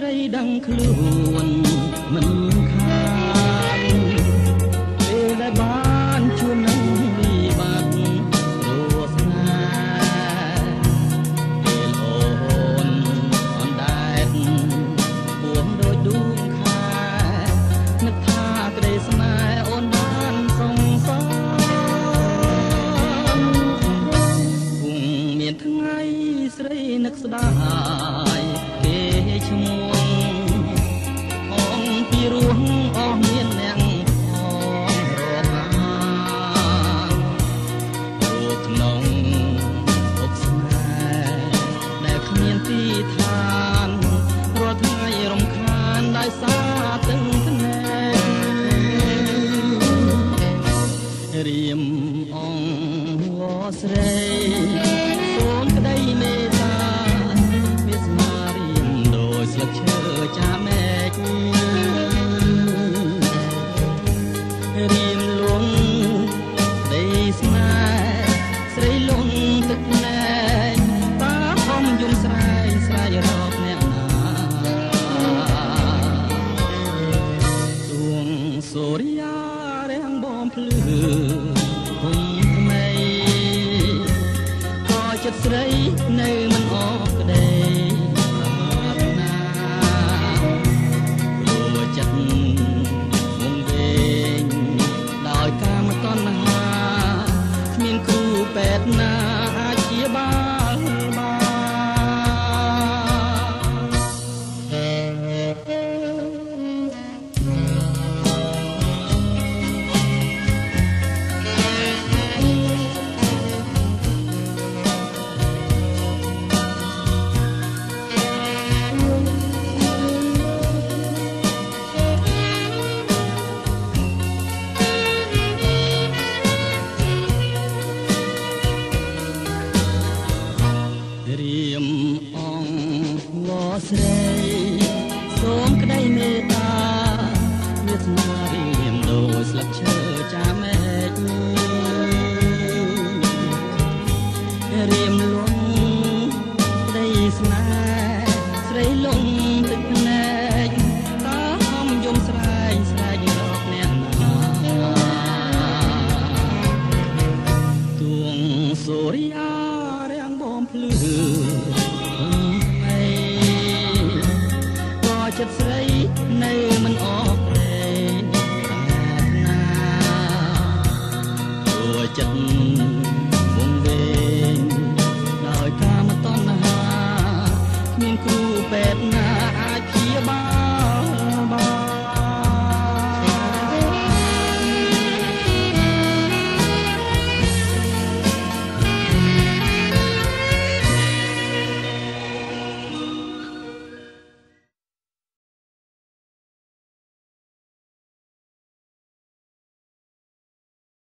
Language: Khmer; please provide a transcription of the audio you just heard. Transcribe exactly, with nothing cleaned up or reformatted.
រីដឹងខ្លួនមិនខានពេលដែលបានជួបនឹងវិបត្តិរស់ណាពេលអូនអនដែតពួងដូចដួងខែនឹកថាក្តីស្នេហ៍អូនបានសងសឹមគង់មានថ្ងៃស្រីនឹកស្ដាយគេឈ្មោះអងពីរស់អស់មានអ្នកអងរមារូបក្នុងអបស្នេហ៍ដែលគ្មានទីឋានរាល់ថ្ងៃរំខានដោយសារទឹកភ្នែករៀមអងវស្រីសូមក្តីមេត្តាវាសនារៀមដោយស្លឹកឈើចាមែករៀមលងក្តីស្នេហ៍ស្រីលងទឹកភ្នែកតាហំយំស្រែកស្រែករកអ្នកណាទួងសូរិយារាំងបំភ្លឺគុំថ្មីក៏ចិត្តស្រីនៅមិនអស់ក្តីប្រាថ្នាព្រោះចិត្តងងវែងដោយកាមតណ្ហាគ្មានគ្រូពេទ្យណាអាចជាបាលបានរៀមអងវស្រីសូមក្តីមេត្តាវាសនារៀមដោយស្លឹកឈើចាមែករៀមលងក្តីស្នេហ៍ស្រីលងទឹកភ្នែកតាហំយំស្រែកស្រែករកអ្នកណាទួងសូរិយារាំងបំភ្លឺក៏ចិត្តស្រីនៅមិនអស់ព្រៃប្រាថ្នាព្រោះចិត្ត